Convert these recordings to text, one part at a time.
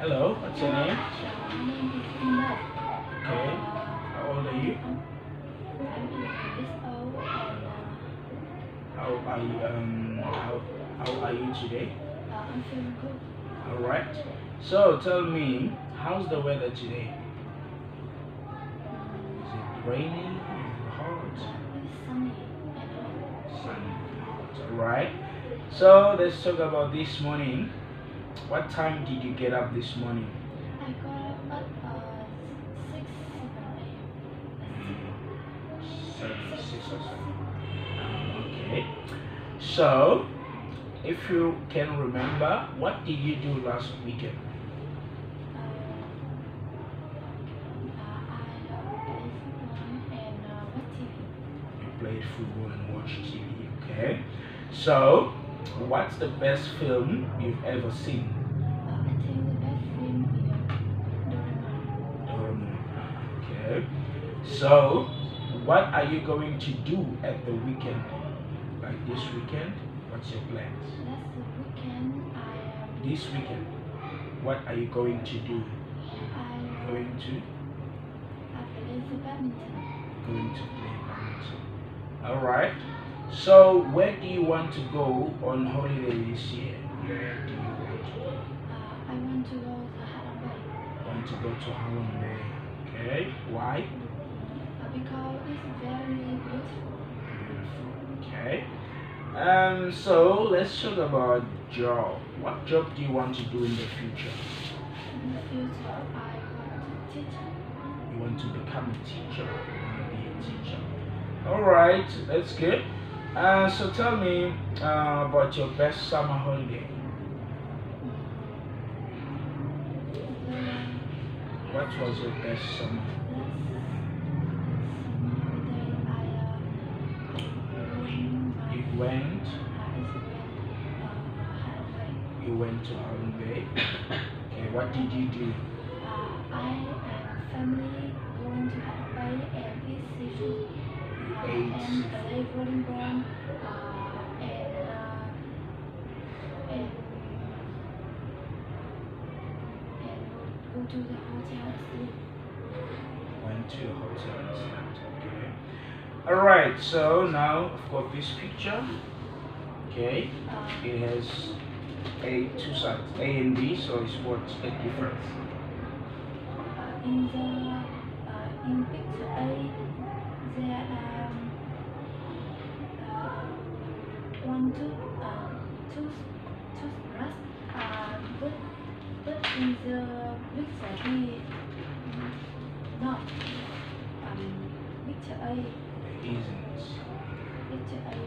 Hello, what's your name? My name is Tina. Okay. How old are you? I'm 11 years old and How are you how are you today? I'm feeling good. Alright. So tell me, how's the weather today? Is it rainy? Is it hot? It's sunny and hot. Sunny and hot. Alright. So let's talk about this morning. What time did you get up this morning? I got up at 6, 7 a.m. 6 or 7. Okay. So, if you can remember, what did you do last weekend? I You played played football and watched TV. football and watched TV. Okay. So, what's the best film you've ever seen? I think the best film is Doraemon. Okay. So, what are you going to do at the weekend? Like this weekend? What's your plans? Last weekend This weekend, what are you going to do? I Going to played the badminton. going to play badminton. All right. So, where do you want to go on holiday this year? Where do you want to go? I want to go to Halong Bay Want to go to Halong Bay? Okay. Why? because it's very beautiful. Beautiful. Okay. So let's talk about job. What job do you want to do in the future? In the future, I want to teach. You want to become a teacher. You want to be a teacher. All right, that's good. So tell me about your best summer holiday. What was your best summer? You went. You went to Halong Bay. Okay, what did you do? I and family going to Halong Bay and eat seafood You and ate. play volleyball and go to the hotel and sleep. Went to a hotel and slept. Okay. All right. So now I've got this picture. Okay. It has two sides, A and B. So it's what's the difference? In picture A, there are one, two toothbrush. But in the picture B, not. Picture A, Isn't. picture A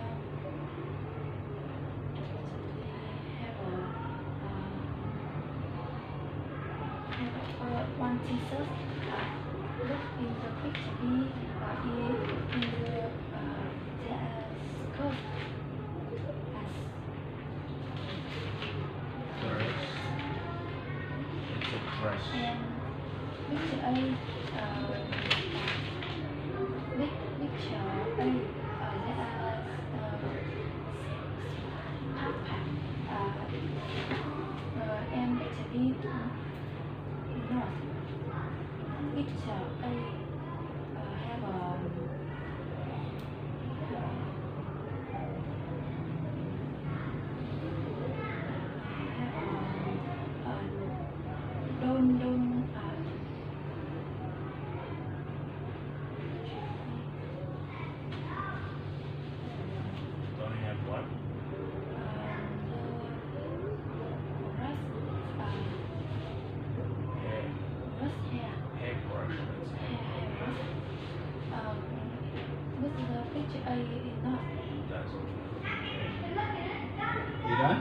have a one t-shirt. Look in the picture B, in the there are skirt Dress. It's a dress. and picture A, picture A, there are backpack. And picture B, not. Picture A have a don't Don't have what? Hair. Hairbrush. That's hair. With the picture A is not. Doesn't. You done?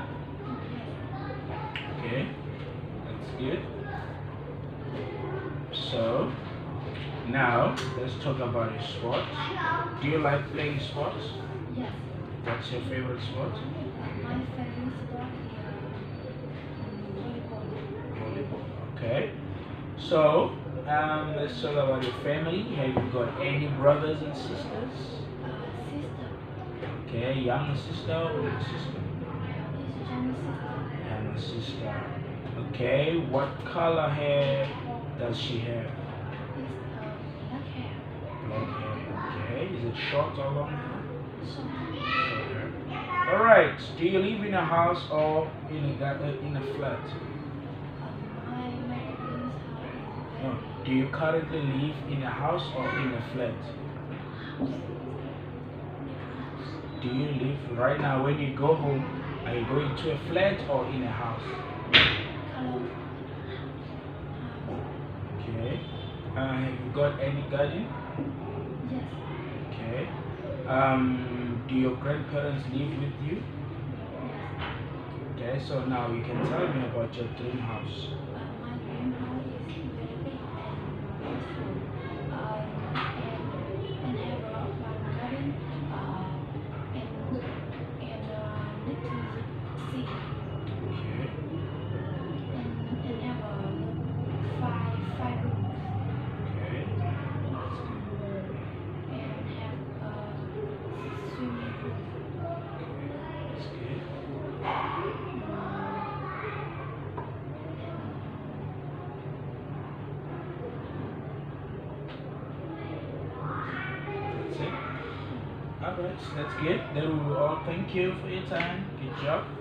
Okay. That's good. So now let's talk about your sports. Do you like playing sports? Yes. What's your favorite sport? My favorite sport is volleyball. Volleyball. Okay. So let's talk about your family. Have you got any brothers and sisters? Sister Okay, younger sister or older sister? is younger sister. Younger sister. Okay, what color hair does she have? It's black hair. Long hair. Okay, is it short or long hair? So, Short hair. All right. Do you live in a house or in a flat? my parents' house No. Do you currently live in a house or in a flat? Do you live right now when you go home? Are you going to a flat or in a house? color Okay. Have you got any garden? yes, Okay. Do your grandparents live with you? yes. Okay, so now you can tell me about your dream house. My dream house is very big and beautiful. And have one garden. And need to see. Okay. And have five rooms. Okay. That's good. And have a swimming pool. That's good. That's it. Alright, so that's good. Then we will all thank you for your time. Good job.